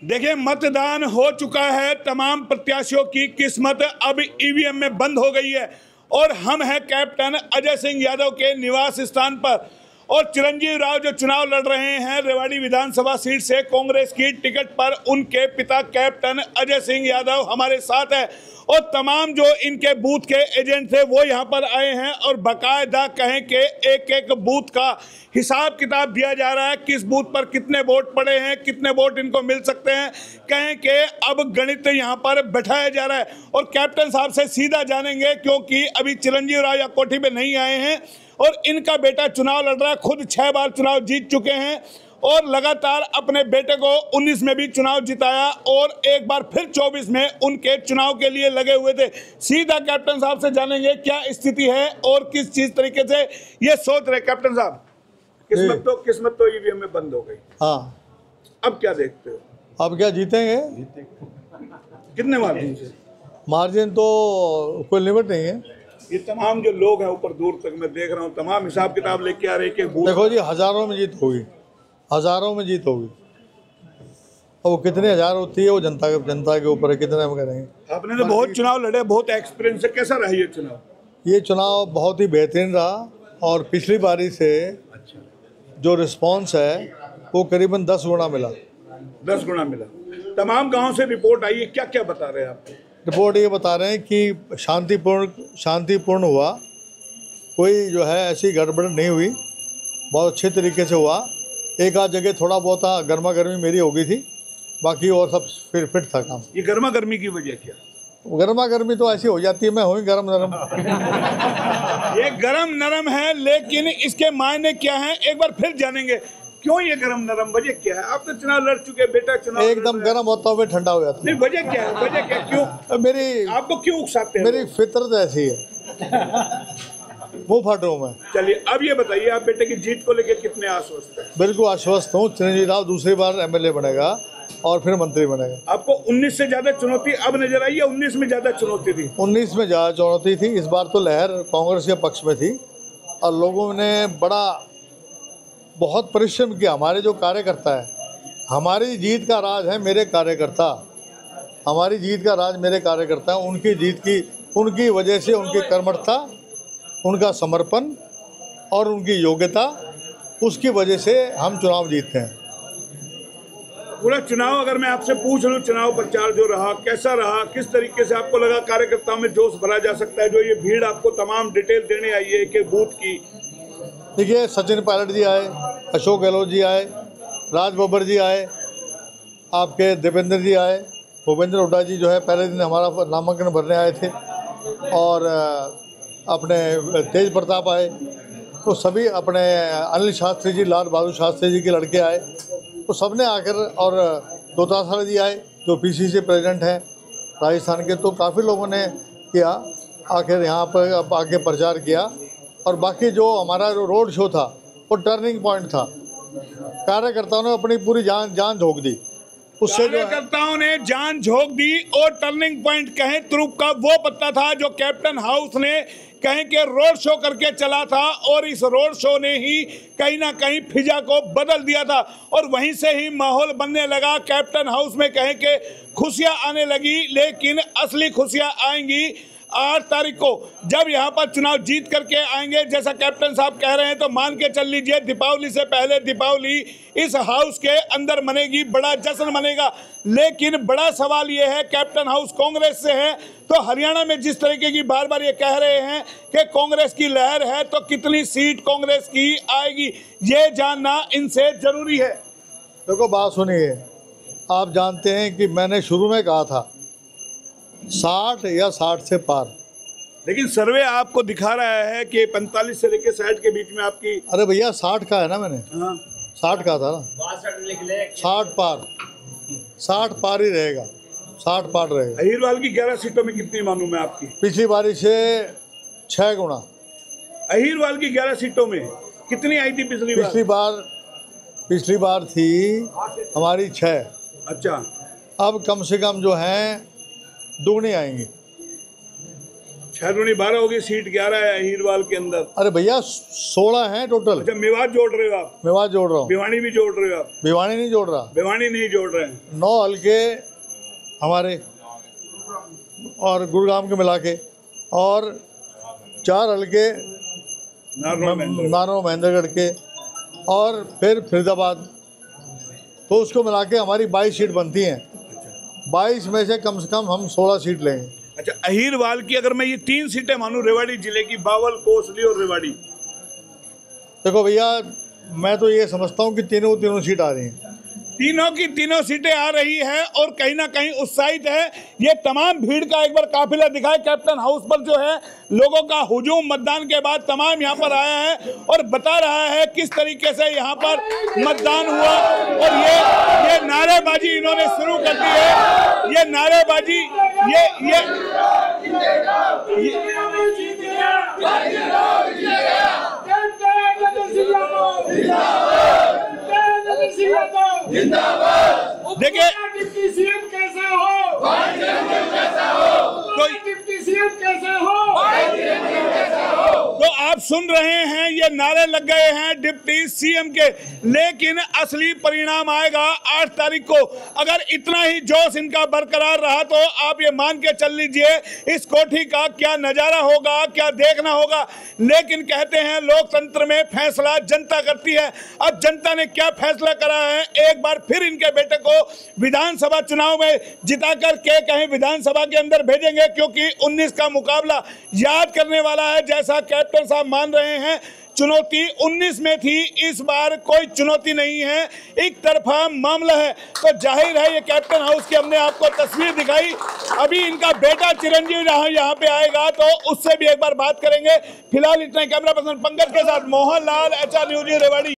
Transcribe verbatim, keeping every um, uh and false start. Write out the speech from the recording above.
देखिए, मतदान हो चुका है। तमाम प्रत्याशियों की किस्मत अब ईवीएम में बंद हो गई है और हम हैं कैप्टन अजय सिंह यादव के निवास स्थान पर। और चिरंजीव राव जो चुनाव लड़ रहे हैं रेवाड़ी विधानसभा सीट से कांग्रेस की टिकट पर, उनके पिता कैप्टन अजय सिंह यादव हमारे साथ है और तमाम जो इनके बूथ के एजेंट थे वो यहाँ पर आए हैं और बाकायदा कहें कि एक एक बूथ का हिसाब किताब दिया जा रहा है, किस बूथ पर कितने वोट पड़े हैं, कितने वोट इनको मिल सकते हैं। कहें कि अब गणित यहाँ पर बैठाया जा रहा है और कैप्टन साहब से सीधा जानेंगे, क्योंकि अभी चिरंजीव राव या कोठी में नहीं आए हैं और इनका बेटा चुनाव लड़ रहा है। खुद छह बार चुनाव जीत चुके हैं और लगातार अपने बेटे को उन्नीस में भी चुनाव जिताया और एक बार फिर चौबीस में उनके चुनाव के लिए लगे हुए थे। सीधा कैप्टन साहब से जानेंगे क्या स्थिति है और किस चीज तरीके से ये सोच रहे। कैप्टन साहब, किस्मत तो किस्मत तो ईवीएम में बंद हो गई। हाँ, अब क्या देखते हो? अब क्या जीतेंगे? कितने मार्जिन से? मार्जिन तो कोई लिमिट नहीं है। ये तमाम जो लोग हैं ऊपर दूर तक मैं देख रहा हूँ, तमाम हिसाब किताब लेके आ रहे हैं कि देखो जी, हजारों में जीत होगी, हजारों में जीत होगी। अब वो कितने हजार होती है वो जनता के जनता के ऊपर है, कितने हम करेंगे। आपने तो बहुत चुनाव लड़े, बहुत एक्सपीरियंस है, कैसा रहा ये चुनाव? ये चुनाव बहुत ही बेहतरीन रहा और पिछली बारी से जो रिस्पॉन्स है वो करीबन दस गुना मिला। दस गुना मिला। तमाम गाँव से रिपोर्ट आई है, क्या क्या बता रहे हैं आप? रिपोर्ट ये बता रहे हैं कि शांतिपूर्ण शांतिपूर्ण हुआ, कोई जो है ऐसी गड़बड़ नहीं हुई, बहुत अच्छे तरीके से हुआ। एक आध जगह थोड़ा बहुत गर्मा गर्मी मेरी हो गई थी, बाकी और सब फिर फिट था काम। ये गर्मा गर्मी की वजह क्या? गर्मा गर्मी तो ऐसी हो जाती है, मैं हूँ गरम नरम। ये गरम नरम है, लेकिन इसके मायने क्या हैं एक बार फिर जानेंगे। क्यों ये गरम नरम, वजह क्या है? आप तो चुनाव लड़ चुके, बेटा चुनाव एकदम गर्म होता हुआ ठंडा हो जाता है। नहीं, वजह क्या है? वजह क्या, क्यों मेरी आपको क्यों उकसाते हैं? मेरी फितरत ऐसी है, मुँह फाटू मैं। चलिए, अब ये बताइए, आप बेटे की जीत को लेकर कितने आश्वस्त हैं? बिल्कुल आश्वस्त हूँ। चिरंजीव राव दूसरी बार एमएलए बनेगा और फिर मंत्री बनेगा। आपको उन्नीस से ज्यादा चुनौती अब नजर आई या उन्नीस में ज्यादा चुनौती थी? उन्नीस में ज्यादा चुनौती थी। इस बार तो लहर कांग्रेस के पक्ष में थी और लोगों ने बड़ा बहुत परिश्रम किया। हमारे जो कार्यकर्ता है, हमारी जीत का राज है मेरे कार्यकर्ता, हमारी जीत का राज मेरे कार्यकर्ता हैं। उनकी जीत की उनकी वजह से, उनकी कर्मठता, उनका समर्पण और उनकी योग्यता, उसकी वजह से हम चुनाव जीतते हैं। पूरा चुनाव अगर मैं आपसे पूछ लूं, चुनाव प्रचार जो रहा कैसा रहा, किस तरीके से आपको लगा कार्यकर्ताओं में जोश भरा जा सकता है? जो ये भीड़ आपको तमाम डिटेल देने आई है कि बूथ की। देखिए, सचिन पायलट जी आए, अशोक गहलोत जी आए, राज बब्बर जी आए, आपके देवेंद्र जी आए, भूपेंद्र हुड्डा जी जो है पहले दिन हमारा नामांकन भरने आए थे, और अपने तेज प्रताप आए, तो सभी अपने अनिल शास्त्री जी, लाल बहादुर शास्त्री जी के लड़के आए, तो सब ने आकर, और दोतासरा जी आए जो पीसीसी प्रेसिडेंट हैं राजस्थान के, तो काफ़ी लोगों ने किया, आखिर यहाँ पर अब आके प्रचार किया। और बाकी जो हमारा जो रोड शो था वो टर्निंग पॉइंट था। कार्यकर्ताओं ने अपनी पूरी जान जान झोंक दी, उससे कार्यकर्ताओं ने जान झोंक दी और टर्निंग पॉइंट कहें तुरुप का वो पत्ता था जो कैप्टन हाउस ने कहें कि रोड शो करके चला था, और इस रोड शो ने ही कहीं ना कहीं फिजा को बदल दिया था और वहीं से ही माहौल बनने लगा। कैप्टन हाउस में कहें कि खुशियां आने लगी, लेकिन असली खुशियां आएंगी आठ तारीख को, जब यहाँ पर चुनाव जीत करके आएंगे। जैसा कैप्टन साहब कह रहे हैं तो मान के चल लीजिए, दीपावली से पहले दीपावली इस हाउस के अंदर मनेगी, बड़ा जश्न मनेगा। लेकिन बड़ा सवाल ये है, कैप्टन हाउस कांग्रेस से है, तो हरियाणा में जिस तरीके की बार बार ये कह रहे हैं कि कांग्रेस की लहर है, तो कितनी सीट कांग्रेस की आएगी ये जानना इनसे जरूरी है। देखो, बात सुनिए, आप जानते हैं कि मैंने शुरू में कहा था साठ या साठ से पार, लेकिन सर्वे आपको दिखा रहा है कि पैंतालीस से लेकर साठ के बीच में आपकी। अरे भैया, साठ का है ना, मैंने हाँ, साठ का था ना, साठ पार, साठ पार ही रहेगा, साठ पार रहेगा। अहीरवाल की ग्यारह सीटों में कितनी मालूम है आपकी? पिछली बारी से छह गुना। अहीरवाल की ग्यारह सीटों में कितनी आई थी पिछली बार? पिछली बार पिछली बार थी हमारी छह। अच्छा, अब कम से कम जो है दुगनी आएंगी। छह दूनी बारह होगी, सीट ग्यारह है अहीरवाल के अंदर। अरे भैया सोलह हैं टोटल। अच्छा, मेवात जोड़ रहे हो आप? मेवात जोड़ रहा हूँ। भिवानी भी जोड़ रहे हो आप? भिवानी नहीं जोड़ रहा। भिवानी नहीं जोड़ रहे हैं। नौ हल्के हमारे और गुड़गांव के मिला के, और चार हल्के नारो महेंद्रगढ़ के, और फिर फरीदाबाद। तो उसको मिला के हमारी बाईस सीट बनती हैं। बाईस में से कम से कम हम सोलह सीट लेंगे। अच्छा, अहीरवाल की अगर मैं ये तीन सीटें मानूं रेवाड़ी जिले की, बावल, कोसली और रेवाड़ी, देखो भैया, मैं तो ये समझता हूँ कि तीनों तीनों सीट आ रही हैं। तीनों की तीनों सीटें आ रही है और कहीं ना कहीं उत्साहित है। ये तमाम भीड़ का एक बार काफिला दिखाए कैप्टन हाउस पर, जो है लोगों का हुजूम मतदान के बाद तमाम यहाँ पर आया है और बता रहा है किस तरीके से यहाँ पर मतदान हुआ। और ये ये नारेबाजी इन्होंने शुरू कर दी है। ये नारेबाजी ये ये, ये देखिए, डिप्टी सीएम कैसे हो, तो डिप्टी सीएम कैसे हो, तो आप सुन रहे हैं ये नारे लग गए हैं डिप्टी सीएम के, लेकिन असली परिणाम आएगा आठ तारीख को। अगर इतना ही जोश इनका बरकरार रहा तो आप ये मान के चल लीजिए इस कोठी का क्या नजारा होगा, क्या देखना होगा। लेकिन कहते हैं लोकतंत्र में फैसला जनता करती है। अब जनता ने क्या फैसला करा है, एक बार फिर इनके बेटे को विधानसभा चुनाव में जिताकर के कहीं विधानसभा के अंदर भेजेंगे, क्योंकि उन्नीस का मुकाबला याद करने वाला है। जैसा कैप्टन साहब मान रहे हैं, चुनौती उन्नीस में थी, इस बार कोई चुनौती नहीं है, एक तरफा मामला है। तो जाहिर है ये कैप्टन हाउस की हमने आपको तस्वीर दिखाई। अभी इनका बेटा चिरंजीव राव यहाँ पे आएगा तो उससे भी एक बार बात करेंगे। फिलहाल इतना। कैमरा पर्सन पंकज के साथ Mohan Lal, H R news Rewari.